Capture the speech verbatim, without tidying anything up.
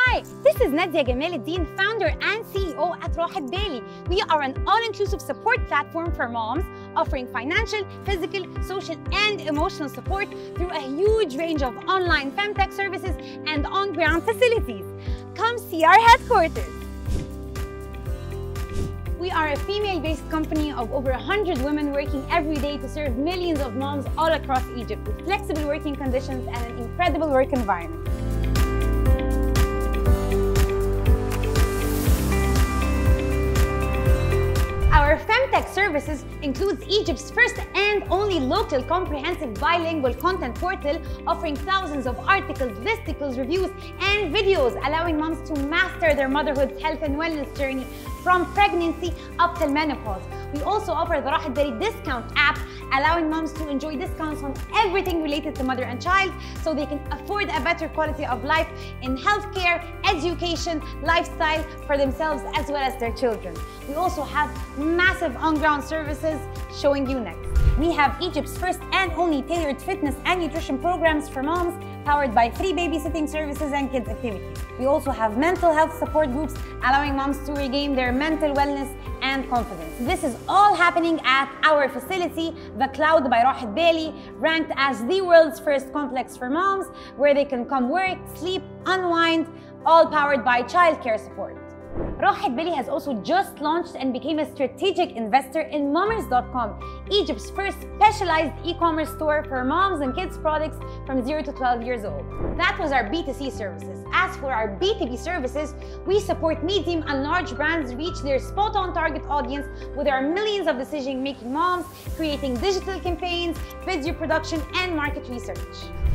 Hi, this is Nadia Gamal Eddin, founder and C E O at Rahed Bali. We are an all-inclusive support platform for moms, offering financial, physical, social, and emotional support through a huge range of online femtech services and on-ground facilities. Come see our headquarters. We are a female-based company of over one hundred women working every day to serve millions of moms all across Egypt with flexible working conditions and an incredible work environment. Our Femtech services includes Egypt's first and only local comprehensive bilingual content portal offering thousands of articles, listicles, reviews, and videos allowing moms to master their motherhood's health and wellness journey from pregnancy up till menopause. We also offer the Rahed Bali discount app allowing moms to enjoy discounts on everything related to mother and child so they can afford a better quality of life in healthcare, education, lifestyle for themselves as well as their children. We also have massive on-ground services showing you next. We have Egypt's first and only tailored fitness and nutrition programs for moms powered by free babysitting services and kids activities. We also have mental health support groups allowing moms to regain their mental wellness and confidence. This is all happening at our facility, The Cloud by Rahed Bali, ranked as the world's first complex for moms where they can come work, sleep, unwind, all powered by childcare support. Rahed Bali has also just launched and became a strategic investor in Mommers dot com, Egypt's first specialized e-commerce store for moms and kids products from zero to twelve years old. That was our B two C services. As for our B two B services, we support medium and large brands reach their spot-on target audience with our millions of decision-making moms, creating digital campaigns, video production, and market research.